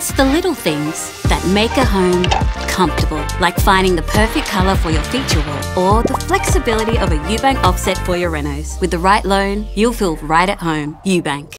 It's the little things that make a home comfortable, like finding the perfect colour for your feature wall or the flexibility of a Ubank offset for your renos. With the right loan, you'll feel right at home. Ubank.